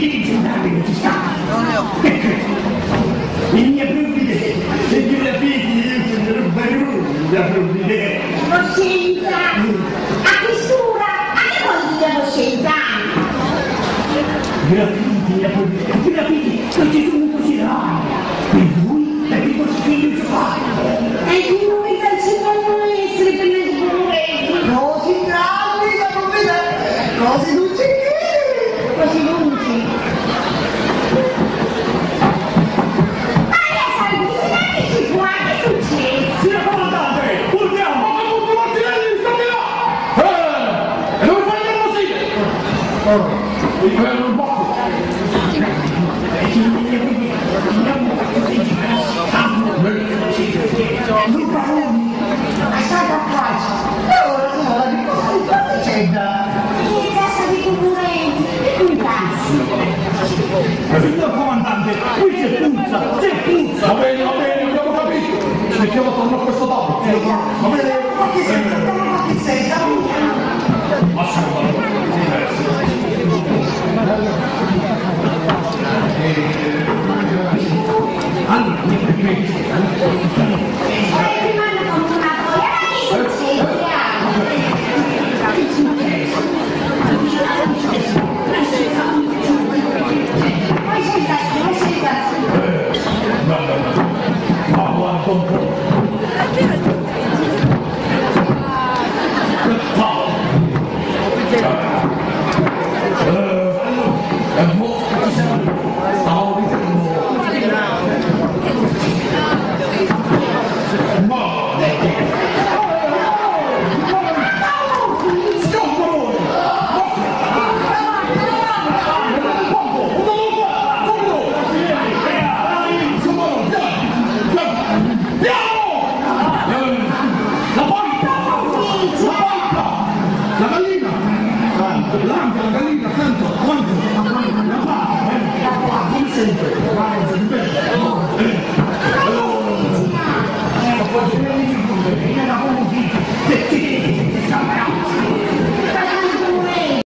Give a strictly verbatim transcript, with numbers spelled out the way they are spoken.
i giornali non ci stanno. Non ne ho. Le mie provvide, se vi capite io sono un barone da provvide. Coscienza! A quest'ora? A che cosa dite coscienza? Gratuiti, la provvide, gratuiti, non ci sono così là. Per voi, la prima figlio ci fa. E di noi dal secondo essere per le sicurezze. Così grandi la provvide, così luci. Così luci. Ma adesso al visitare ci può anche succedere. Signor comandante, urliamo, ma tutti i martinelli stanno là! Eh, e dove fai le cosine? Oh, il bello un po'. Non parliamo, assai a casa. E ora signora, di cosa di cosa c'è da... Che cassa di concorrenti, che incassi. Signor comandante, qui c'è puzza, c'è puzza! Va bene, va bene, abbiamo capito! Ci mettiamo attorno a questo tavolo, va bene? Ma che sei? Ma che sei? Allora, mi permetti? E ti mando con una boia, ma che succede? Che succede? Poi senza poi senza Guarda, ma guarda un po'. Blanca, la gallina, tanto, quanto? La palla, come sempre, la palla, sempre. Allora,